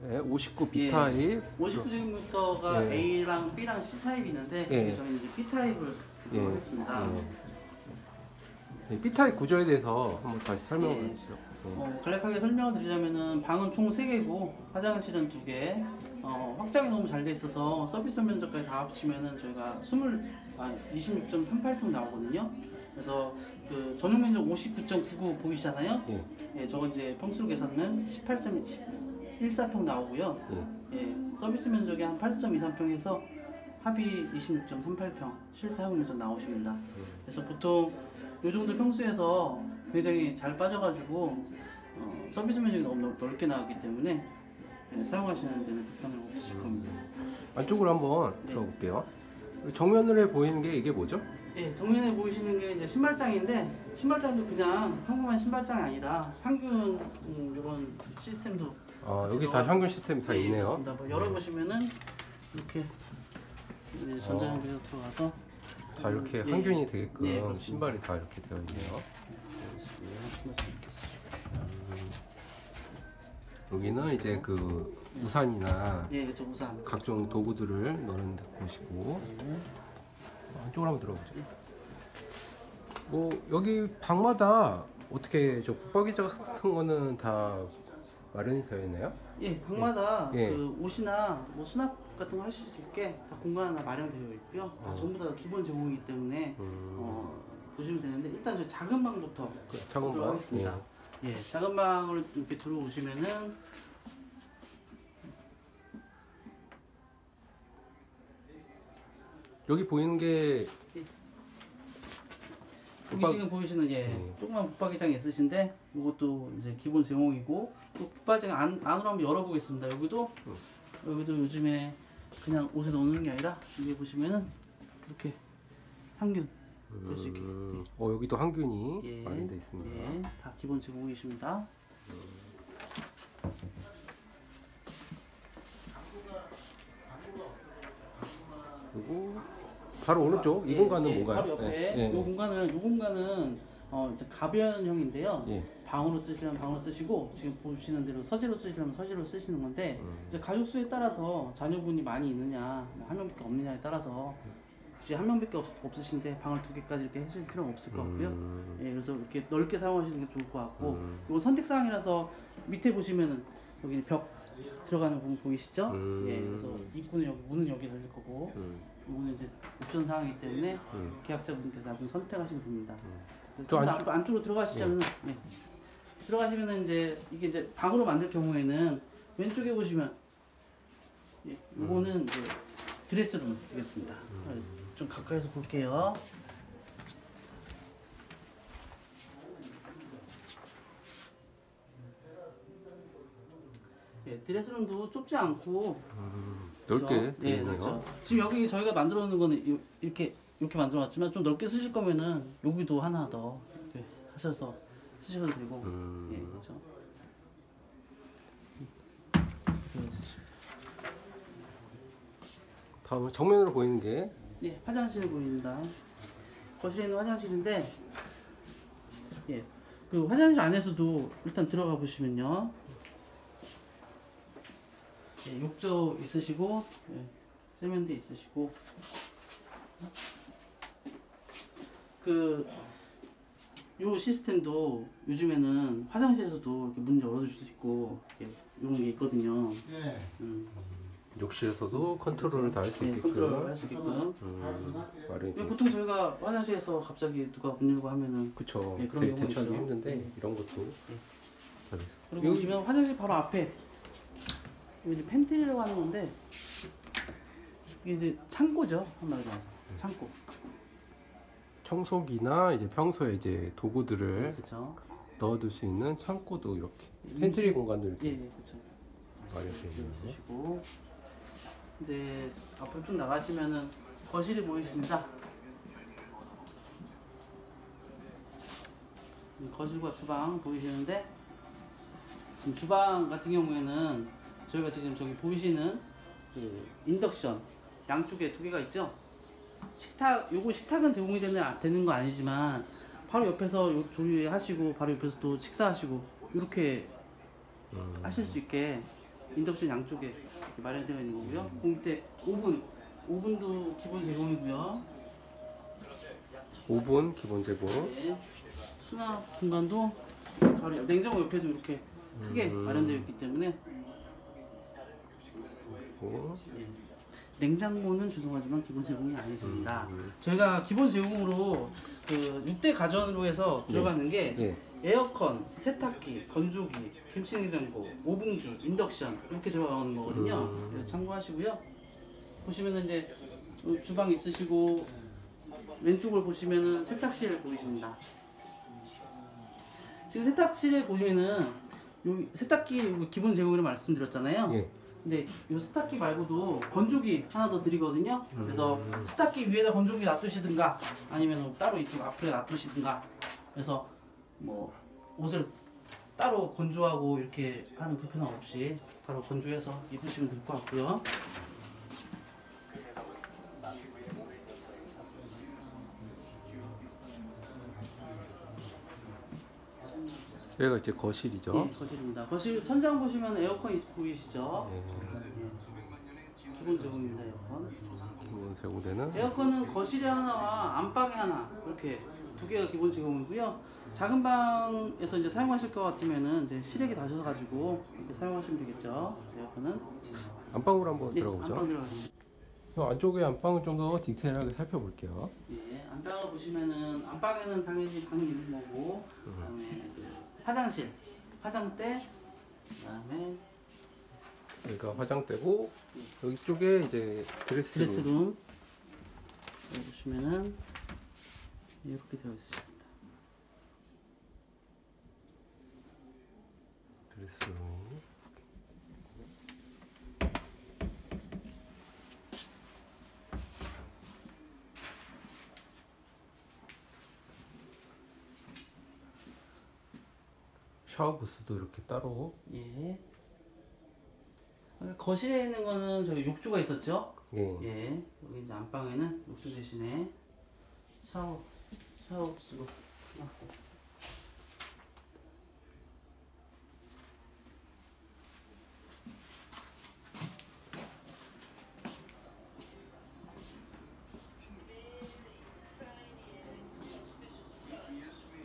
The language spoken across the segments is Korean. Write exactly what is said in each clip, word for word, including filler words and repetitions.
네, 오십구 B 타입. 예, 오십구 제곱미터가 예. A랑 B랑 C 타입이 있는데 예. 이제 저희는 이제 B 타입을 예. 하겠습니다. 예. 네, B 타입 구조에 대해서 한번 다시 설명을 예. 해주시죠. 네. 어, 간략하게 설명을 드리자면은 방은 총 세 개고 화장실은 두 개. 어, 확장이 너무 잘 돼 있어서 서비스 면적까지 다 합치면은 저희가 이십, 아, 이십육 점 삼팔 평 나오거든요. 그래서 그 전용 면적 오십구 점 구구 보이시잖아요. 예. 예, 저거 이제 평수로 계산은 십팔 점 일사 평 나오고요. 예. 예, 서비스 면적이 한 팔 점 이삼 평에서 합이 이십육 점 삼팔 평 실사용 면적 나오십니다. 그래서 보통 이 정도 평수에서 굉장히 잘 빠져가지고 어, 서비스 면적이 너무 넓- 넓게 나왔기 때문에 예, 사용하시는 데는 불편을 없으실 겁니다. 안쪽으로 한번 네. 들어볼게요. 정면으로 보이는 게 이게 뭐죠? 예, 정면에 보이시는 게 이제 신발장인데 신발장도 그냥 평범한 신발장이 아니라 평균 음, 이런 시스템도 아, 여기 다 현금 시스템이 다 예, 있네요. 그렇습니다. 뭐 열어보시면은 이렇게 이제 전자장비가 들어가서 다 이렇게 예, 항균이 되게끔 예, 그렇습니다. 신발이 다 이렇게 되어 있네요. 신발 이렇게 쓰시고. 여기는 이제 그 우산이나 예, 그렇죠. 우산. 각종 도구들을 넣는 곳이고, 예. 안쪽으로 한번 들어보죠. 뭐 여기 방마다 어떻게 저 붙박이자 같은 거는 다 마련이 되어 있나요? 예, 방마다 예. 그 옷이나 뭐 수납 같은 거 하실 수 있게 다 공간 하나 마련되어 있고요. 다 어. 전부 다 기본 제공이기 때문에 음, 어, 보시면 되는데 일단 저 작은 방부터 그 작은 방. 들어가겠습니다. 예, 작은 방을 이렇게 들어오시면은 여기 보이는 게 여기 붙박- 지금 보이시는 예, 네. 조그만 붙박이장이 있으신데 이것도 이제 기본 제공이고 또 붙박이장 안, 안으로 한번 열어보겠습니다. 여기도 음. 여기도 요즘에 그냥 옷에 넣는 게 아니라 여기 보시면은 이렇게 항균 될 수 있게 음, 어 여기도 항균이 예, 마련되어 있습니다. 예, 다 기본 제공이십니다. 그리고 바로 오른쪽 이 예, 공간은 예, 뭔가요? 바로 옆에 예, 예, 이 공간은 이 공간은 어, 이제 가변형인데요. 예. 방으로 쓰시려면 방으로 쓰시고 지금 보시는 대로 서재로 쓰시려면 서재로 쓰시는 건데 음. 이제 가족 수에 따라서 자녀분이 많이 있느냐 뭐 한 명밖에 없느냐에 따라서 굳이 한 명밖에 없, 없으신데 방을 두 개까지 이렇게 해줄 필요는 없을 것 같고요. 음. 예, 그래서 이렇게 넓게 사용하시는 게 좋을 것 같고 음. 이건 선택사항이라서 밑에 보시면은 여기 벽 들어가는 부분 보이시죠? 음. 예, 그래서 입구는 여기 문은 여기 열릴 거고 음. 이거는 이제 옵션 사항이기 때문에 음. 계약자분께서 나중에 선택하시면 됩니다. 그래서 저 좀 더 안쪽- 앞- 안쪽으로 들어가시자면 예. 들어가시면은 이제 이게 이제 방으로 만들 경우에는 왼쪽에 보시면 예, 이거는 이제 드레스룸 되겠습니다. 어, 좀 가까이서 볼게요. 예, 드레스룸도 좁지 않고 음, 넓게 그렇죠? 되어 예, 있네요. 그렇죠. 지금 여기 저희가 만들어 놓는 거는 이- 이렇게 이렇게 만들어 놨지만 좀 넓게 쓰실 거면은 여기도 하나 더 이렇게 하셔서 쓰셔도 되고 음. 예, 그렇죠. 이렇게 쓰시고. 다음 정면으로 보이는 게 예, 화장실 보입니다. 거실에 있는 화장실인데 예, 그 화장실 안에서도 일단 들어가 보시면요. 예, 욕조 있으시고 예, 세면대 있으시고 그 요 시스템도 요즘에는 화장실에서도 이렇게 문 열어줄 수 있고 예, 이런 게 있거든요. 예. 음, 욕실에서도 컨트롤을 다 할 수 예, 있게끔 컨트롤 할 수 있게끔. 음, 마련이 왜 되어 보통 저희가 화장실에서 갑자기 누가 문 열고 하면은 그쵸. 예, 그런 대, 경우가 대처하기 있죠. 힘든데 예. 이런 것도 다 돼있어요. 그리고 여기- 보시면 화장실 바로 앞에 여기 이제 팬트리라고 하는 건데 이게 이제 창고죠 한마디로 해서 창고. 청소기나 이제 평소에 이제 도구들을 그렇죠. 넣어둘 수 있는 창고도 이렇게 음, 팬트리 예, 공간도 이렇게 예, 그렇죠. 마련되어 있네요. 있으시고 이제 앞으로 쭉 나가시면은 거실이 보이십니다. 음, 거실과 주방 보이시는데 지금 주방 같은 경우에는 저희가 지금 저기 보이시는 그 인덕션 양쪽에 두 개가 있죠. 식탁 요거 식탁은 제공이 되는, 되는 거 아니지만 바로 옆에서 요 조리하시고 바로 옆에서 또 식사하시고 이렇게 음, 하실 수 있게 인덕션 양쪽에 이렇게 마련되어 있는 거고요. 그 밑에 오븐, 오븐도 기본 제공이고요. 오븐 기본 제공. 네. 수납 공간도 바로 냉장고 옆에도 이렇게 크게 음. 마련되어 있기 때문에 오. 예. 냉장고는 죄송하지만 기본 제공이 아니십니다. 음. 저희가 기본 제공으로 그 육 대 가전으로 해서 들어가는 게 예. 에어컨, 세탁기, 건조기, 김치냉장고, 오븐기, 인덕션 이렇게 들어가는 거거든요. 음. 그래서 참고하시고요. 보시면은 이제 주방 있으시고 왼쪽을 보시면은 세탁실 보이십니다. 지금 세탁실에 보시면은 요 세탁기 요거 기본 제공으로 말씀드렸잖아요. 예. 근데 이 세탁기 말고도 건조기 하나 더 드리거든요. 그래서 세탁기 위에다 건조기 놔두시든가 아니면 따로 이쪽 앞에 놔두시든가 그래서 뭐 옷을 따로 건조하고 이렇게 하는 불편함 없이 바로 건조해서 입으시면 될 것 같고요. 여기가 이제 거실이죠. 네, 거실입니다. 거실 천장 보시면 에어컨 있- 보이시죠? 예. 네. 기본 제공입니다, 에어컨. 기본 제공되는. 에어컨은 거실에 하나와 안방에 하나 이렇게 두 개가 기본 제공이고요. 작은 방에서 이제 사용하실 것 같으면은 이제 실외기 다셔가지고 이렇게 사용하시면 되겠죠. 에어컨은. 안방으로 한번 네, 들어가보죠. 안방 들어가겠습니다. 이 안쪽에 안방을 좀 더 디테일하게 살펴볼게요. 예, 안방을 보시면은 안방에는 당연히 방이 있는 거고, 그다음에 그 화장실, 화장대, 그다음에 여기가 화장대고 여기 쪽에 이제 드레스룸. 드레스룸. 여기 보시면은 이렇게 되어 있습니다. 드레스룸. 샤워 부스도 이렇게 따로. 예. 거실에 있는 거는 저기 욕조가 있었죠? 예. 예. 여기 이제 안방에는 욕조 대신에 샤워, 샤워 부스로 해놨고.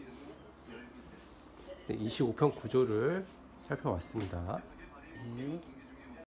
이십오 평 구조를 살펴봤습니다. 예.